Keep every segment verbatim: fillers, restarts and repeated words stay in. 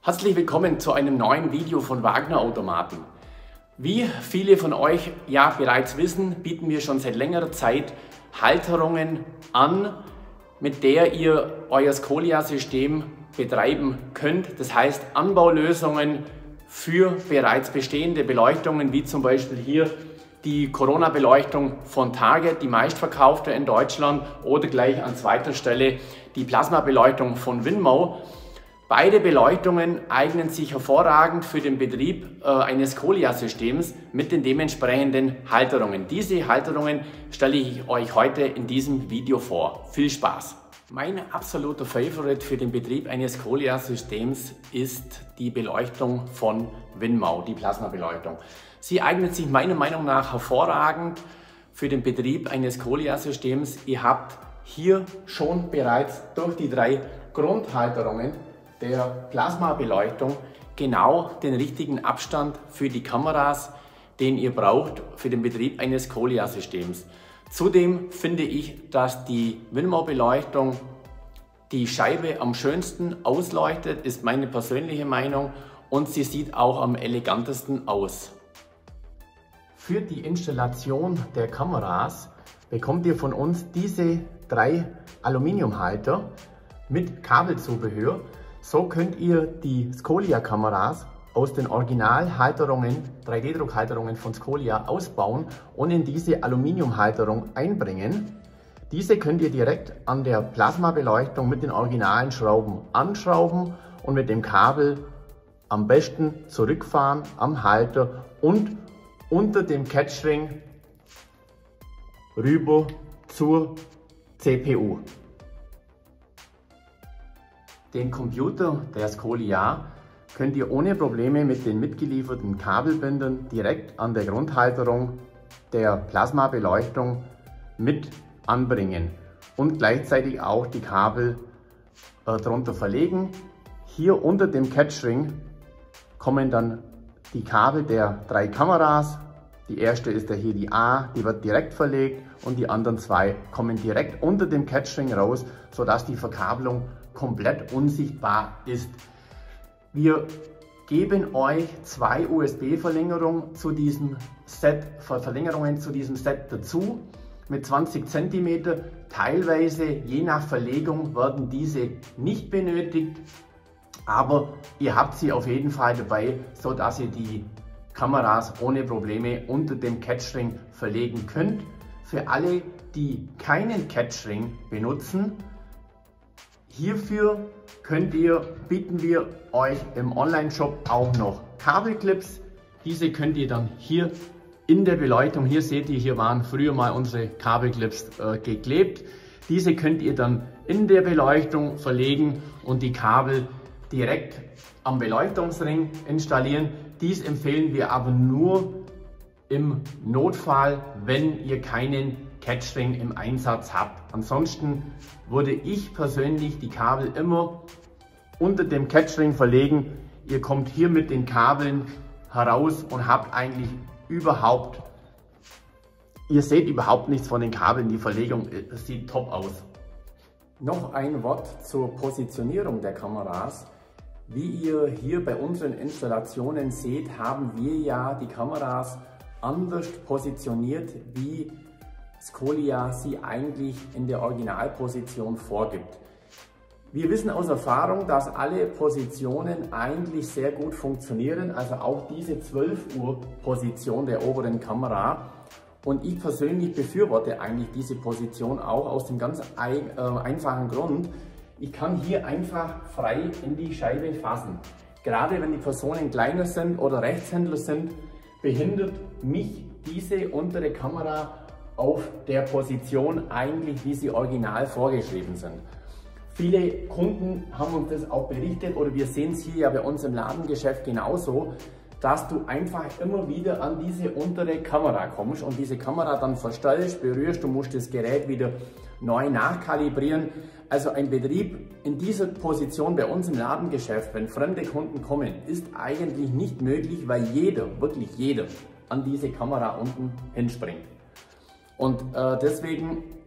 Herzlich willkommen zu einem neuen Video von Wagner Automaten. Wie viele von euch ja bereits wissen, bieten wir schon seit längerer Zeit Halterungen an, mit der ihr euer Scolia-System betreiben könnt. Das heißt Anbaulösungen für bereits bestehende Beleuchtungen, wie zum Beispiel hier die Corona-Beleuchtung von Target, die meistverkaufte in Deutschland, oder gleich an zweiter Stelle die Plasma-Beleuchtung von Winmau. Beide Beleuchtungen eignen sich hervorragend für den Betrieb äh, eines Scolia-Systems mit den dementsprechenden Halterungen. Diese Halterungen stelle ich euch heute in diesem Video vor. Viel Spaß! Mein absoluter Favorite für den Betrieb eines Scolia-Systems ist die Beleuchtung von Winmau, die Plasma-Beleuchtung. Sie eignet sich meiner Meinung nach hervorragend für den Betrieb eines Scolia-Systems. Ihr habt hier schon bereits durch die drei Grundhalterungen der Plasma-Beleuchtung genau den richtigen Abstand für die Kameras, den ihr braucht für den Betrieb eines Scolia-Systems. Zudem finde ich, dass die Winmau-Beleuchtung die Scheibe am schönsten ausleuchtet, ist meine persönliche Meinung, und sie sieht auch am elegantesten aus. Für die Installation der Kameras bekommt ihr von uns diese drei Aluminiumhalter mit Kabelzubehör. So könnt ihr die Scolia-Kameras aus den Originalhalterungen, drei D Druckhalterungen von Scolia ausbauen und in diese Aluminiumhalterung einbringen. Diese könnt ihr direkt an der Plasma-Beleuchtung mit den originalen Schrauben anschrauben und mit dem Kabel am besten zurückfahren am Halter und unter dem Catchring rüber zur C P U. Den Computer der Scolia könnt ihr ohne Probleme mit den mitgelieferten Kabelbindern direkt an der Grundhalterung der Plasma-Beleuchtung mit anbringen und gleichzeitig auch die Kabel äh, darunter verlegen. Hier unter dem Catchring kommen dann die Kabel der drei Kameras. Die erste ist ja hier die A, die wird direkt verlegt, und die anderen zwei kommen direkt unter dem Catchring raus, sodass die Verkabelung komplett unsichtbar ist. Wir geben euch zwei U S B-Verlängerungen zu diesem Set, Verlängerungen zu diesem Set dazu mit zwanzig Zentimeter. Teilweise, je nach Verlegung, werden diese nicht benötigt, aber ihr habt sie auf jeden Fall dabei, so dass ihr die Kameras ohne Probleme unter dem Catchring verlegen könnt. Für alle, die keinen Catchring benutzen, hierfür könnt ihr, bieten wir euch im Online-Shop auch noch Kabelclips. Diese könnt ihr dann hier in der Beleuchtung, hier seht ihr, hier waren früher mal unsere Kabelclips äh, geklebt. Diese könnt ihr dann in der Beleuchtung verlegen und die Kabel direkt am Beleuchtungsring installieren. Dies empfehlen wir aber nur im Notfall, wenn ihr keinen Catchring im Einsatz habt. Ansonsten würde ich persönlich die Kabel immer unter dem Catchring verlegen. Ihr kommt hier mit den Kabeln heraus und habt eigentlich überhaupt, ihr seht überhaupt nichts von den Kabeln. Die Verlegung sieht top aus. Noch ein Wort zur Positionierung der Kameras. Wie ihr hier bei unseren Installationen seht, haben wir ja die Kameras anders positioniert, wie Scolia sie eigentlich in der Originalposition vorgibt. Wir wissen aus Erfahrung, dass alle Positionen eigentlich sehr gut funktionieren, also auch diese zwölf Uhr Position der oberen Kamera. Und ich persönlich befürworte eigentlich diese Position auch aus dem ganz ein, äh, einfachen Grund. Ich kann hier einfach frei in die Scheibe fassen. Gerade wenn die Personen kleiner sind oder Rechtshändler sind, behindert mich diese untere Kamera auf der Position eigentlich, wie sie original vorgeschrieben sind. Viele Kunden haben uns das auch berichtet, oder wir sehen es hier ja bei uns im Ladengeschäft genauso, dass du einfach immer wieder an diese untere Kamera kommst und diese Kamera dann verstellst, berührst, du musst das Gerät wieder neu nachkalibrieren. Also ein Betrieb in dieser Position bei uns im Ladengeschäft, wenn fremde Kunden kommen, ist eigentlich nicht möglich, weil jeder, wirklich jeder, an diese Kamera unten hinspringt. Und äh, deswegen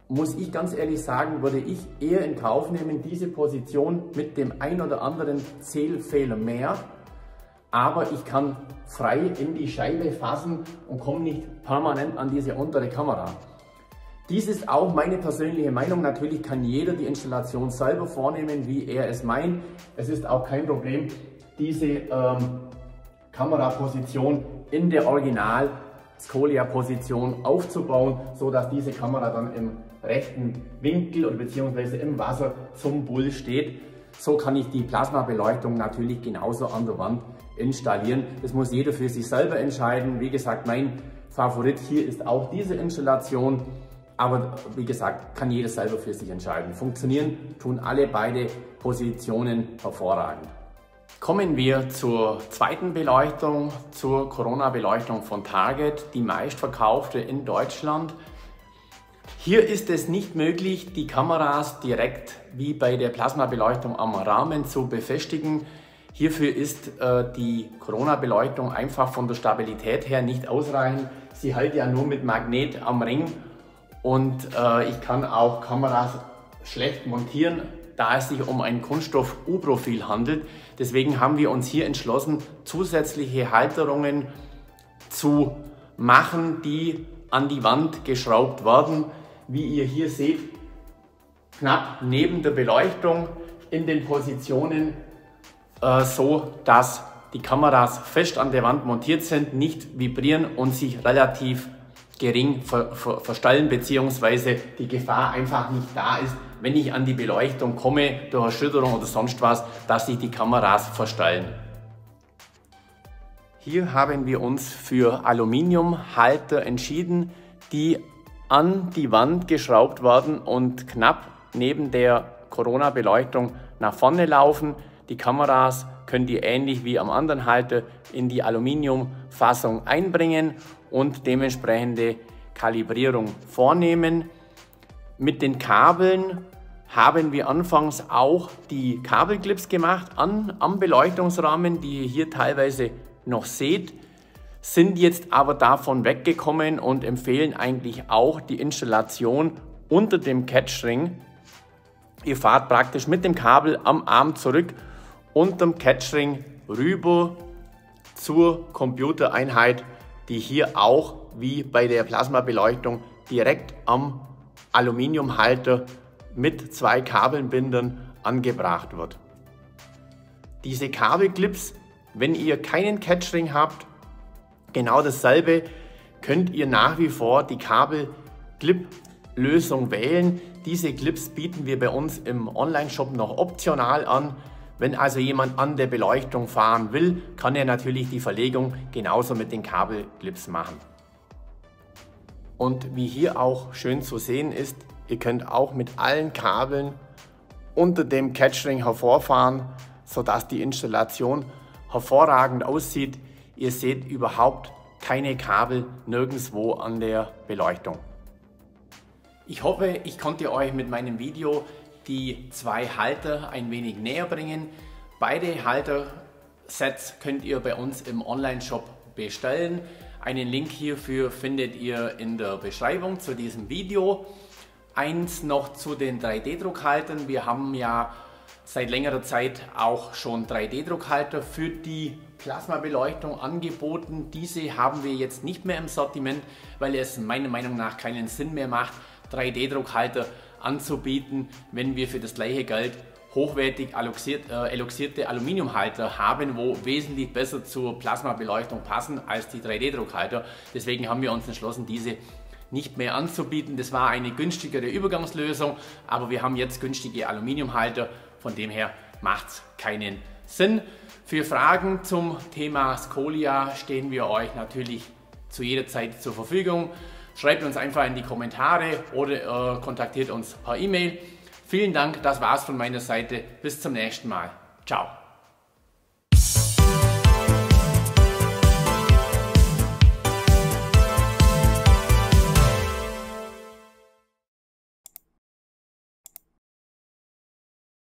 muss ich ganz ehrlich sagen, würde ich eher in Kauf nehmen, diese Position mit dem ein oder anderen Zählfehler mehr. Aber ich kann frei in die Scheibe fassen und komme nicht permanent an diese untere Kamera. Dies ist auch meine persönliche Meinung. Natürlich kann jeder die Installation selber vornehmen, wie er es meint. Es ist auch kein Problem, diese ähm, Kameraposition in der Original Scolia-Position aufzubauen, so dass diese Kamera dann im rechten Winkel oder beziehungsweise im Wasser zum Bull steht. So kann ich die Plasmabeleuchtung natürlich genauso an der Wand installieren. Das muss jeder für sich selber entscheiden. Wie gesagt, mein Favorit hier ist auch diese Installation. Aber wie gesagt, kann jeder selber für sich entscheiden. Funktionieren tun alle beide Positionen hervorragend. Kommen wir zur zweiten Beleuchtung, zur Corona-Beleuchtung von Target, die meistverkaufte in Deutschland. Hier ist es nicht möglich, die Kameras direkt wie bei der Plasmabeleuchtung am Rahmen zu befestigen. Hierfür ist äh, die Corona-Beleuchtung einfach von der Stabilität her nicht ausreichend. Sie hält ja nur mit Magnet am Ring und äh, ich kann auch Kameras schlecht montieren, da es sich um ein Kunststoff-U-Profil handelt. Deswegen haben wir uns hier entschlossen, zusätzliche Halterungen zu machen, die an die Wand geschraubt werden. Wie ihr hier seht, knapp neben der Beleuchtung in den Positionen, äh, so dass die Kameras fest an der Wand montiert sind, nicht vibrieren und sich relativ gering ver ver verstellen, beziehungsweise die Gefahr einfach nicht da ist, wenn ich an die Beleuchtung komme, durch Erschütterung oder sonst was, dass sich die Kameras verstellen. Hier haben wir uns für Aluminiumhalter entschieden, die an die Wand geschraubt werden und knapp neben der Corona-Beleuchtung nach vorne laufen. Die Kameras könnt ihr ähnlich wie am anderen Halter in die Aluminiumfassung einbringen und dementsprechende Kalibrierung vornehmen. Mit den Kabeln haben wir anfangs auch die Kabelclips gemacht an, am Beleuchtungsrahmen, die ihr hier teilweise noch seht, sind jetzt aber davon weggekommen und empfehlen eigentlich auch die Installation unter dem Catchring. Ihr fahrt praktisch mit dem Kabel am Arm zurück, unterm Catchring rüber zur Computereinheit, die hier auch wie bei der Plasmabeleuchtung direkt am Aluminiumhalter mit zwei Kabelbindern angebracht wird. Diese Kabelclips, wenn ihr keinen Catchring habt, genau dasselbe, könnt ihr nach wie vor die Kabelclip-Lösung wählen. Diese Clips bieten wir bei uns im Online-Shop noch optional an. Wenn also jemand an der Beleuchtung fahren will, kann er natürlich die Verlegung genauso mit den Kabelclips machen. Und wie hier auch schön zu sehen ist, ihr könnt auch mit allen Kabeln unter dem Catchring hervorfahren, sodass die Installation hervorragend aussieht. Ihr seht überhaupt keine Kabel nirgendwo an der Beleuchtung. Ich hoffe, ich konnte euch mit meinem Video die zwei Halter ein wenig näher bringen. Beide Haltersets könnt ihr bei uns im Online-Shop bestellen. Einen Link hierfür findet ihr in der Beschreibung zu diesem Video. Eins noch zu den drei D Druckhaltern. Wir haben ja seit längerer Zeit auch schon drei D Druckhalter für die Plasmabeleuchtung angeboten. Diese haben wir jetzt nicht mehr im Sortiment, weil es meiner Meinung nach keinen Sinn mehr macht, drei D Druckhalter anzubieten, wenn wir für das gleiche Geld hochwertig äh, eloxierte Aluminiumhalter haben, wo wesentlich besser zur Plasmabeleuchtung passen als die drei D Druckhalter. Deswegen haben wir uns entschlossen, diese nicht mehr anzubieten. Das war eine günstigere Übergangslösung, aber wir haben jetzt günstige Aluminiumhalter, von dem her macht es keinen Sinn. Für Fragen zum Thema Scolia stehen wir euch natürlich zu jeder Zeit zur Verfügung. Schreibt uns einfach in die Kommentare oder äh, kontaktiert uns per E-Mail. Vielen Dank, das war's von meiner Seite. Bis zum nächsten Mal. Ciao.